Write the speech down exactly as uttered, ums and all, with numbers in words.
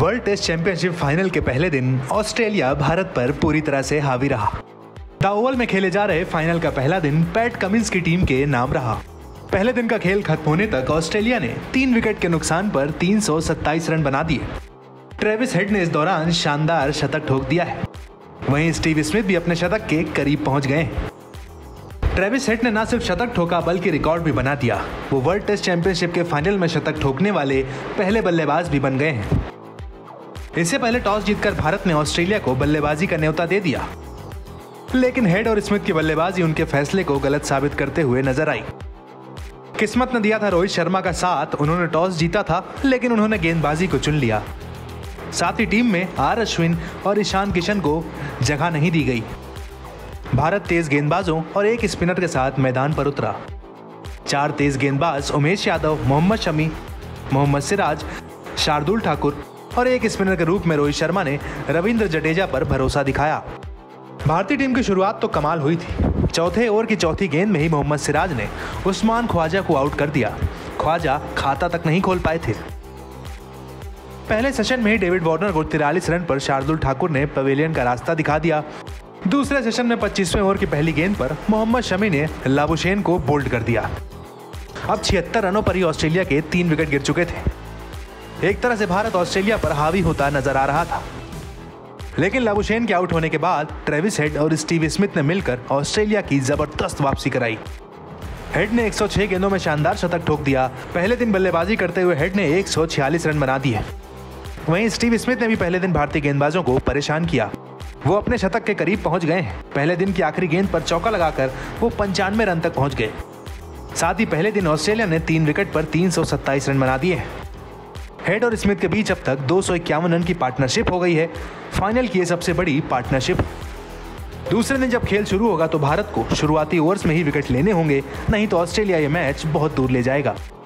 World test championship final के पहले दिन ऑस्ट्रेलिया भारत पर पूरी तरह से हावी रहा। द ओवल में खेले जा रहे फाइनल का पहला दिन पैट कमिंस की टीम के नाम रहा। पहले दिन का खेल खत्म होने तक ऑस्ट्रेलिया ने तीन विकेट के नुकसान पर तीन सौ सत्ताईस रन बना दिए। ट्रेविस हेड ने इस दौरान शानदार शतक ठोक दिया है। वहीं स्टीव स्मिथ भी अपने शतक के करीब पहुंच गए हैं। ट्रेविस हेड ने न सिर्फ शतक ठोका बल्कि रिकॉर्ड भी बना दिया। वो वर्ल्ड टेस्ट चैंपियनशिप के फाइनल में शतक ठोकने वाले पहले बल्लेबाज भी बन गए हैं। इससे पहले टॉस जीतकर भारत ने ऑस्ट्रेलिया को बल्लेबाजी का न्योता दे दिया, लेकिन हेड और स्मिथ की बल्लेबाजी उनके फैसले को गलत साबित करते हुए नजर आई। किस्मत ने दिया था रोहित शर्मा का साथ। उन्होंने टॉस जीता था, लेकिन उन्होंने गेंदबाजी को चुन लिया। साथ ही टीम में आर अश्विन और ईशान किशन को जगह नहीं दी गई। भारत तेज गेंदबाजों और एक स्पिनर के साथ मैदान पर उतरा। चार तेज गेंदबाज उमेश यादव, मोहम्मद शमी, मोहम्मद सिराज, शार्दुल ठाकुर और एक स्पिनर के रूप में रोहित शर्मा ने रविंद्र जडेजा पर भरोसा दिखाया। भारतीय टीम की शुरुआत तो कमाल हुई थी। चौथे ओवर की चौथी गेंद में ही मोहम्मद सिराज ने उस्मान ख्वाजा को आउट कर दिया। ख्वाजा खाता तक नहीं खोल पाए थे। पहले सेशन में ही डेविड वार्नर को तिरालीस रन पर शार्दुल ठाकुर ने पवेलियन का रास्ता दिखा दिया। दूसरे सेशन में पच्चीसवें ओवर की पहली गेंद पर मोहम्मद शमी ने लाबुशेन को बोल्ड कर दिया। अब छिहत्तर रनों पर ही ऑस्ट्रेलिया के तीन विकेट गिर चुके थे। एक तरह से भारत ऑस्ट्रेलिया पर हावी होता नजर आ रहा था, लेकिन लाबुशेन के आउट होने के बाद ट्रेविस हेड और स्टीव स्मिथ ने मिलकर ऑस्ट्रेलिया की जबरदस्त वापसी कराई। हेड ने एक सौ छह गेंदों में शानदार शतक ठोक दिया। पहले दिन बल्लेबाजी करते हुए हेड ने एक सौ छियालीस रन बना दिए। वहीं स्टीव स्मिथ ने भी पहले दिन भारतीय गेंदबाजों को परेशान किया। वो अपने शतक के करीब पहुंच गए हैं। पहले दिन की आखिरी गेंद पर चौका लगाकर वो पंचानवे रन तक पहुंच गए। साथ ही पहले दिन ऑस्ट्रेलिया ने तीन विकेट पर तीन सौ सत्ताईस रन बना दिए। हेड और स्मिथ के बीच अब तक दो सौ इक्यावन रन की पार्टनरशिप हो गई है। फाइनल की यह सबसे बड़ी पार्टनरशिप। दूसरे दिन जब खेल शुरू होगा तो भारत को शुरुआती ओवर्स में ही विकेट लेने होंगे, नहीं तो ऑस्ट्रेलिया ये मैच बहुत दूर ले जाएगा।